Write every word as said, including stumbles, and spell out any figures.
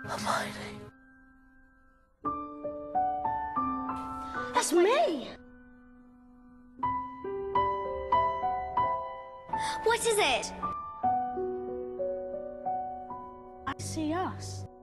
Hermione. That's me! What is it? I see us.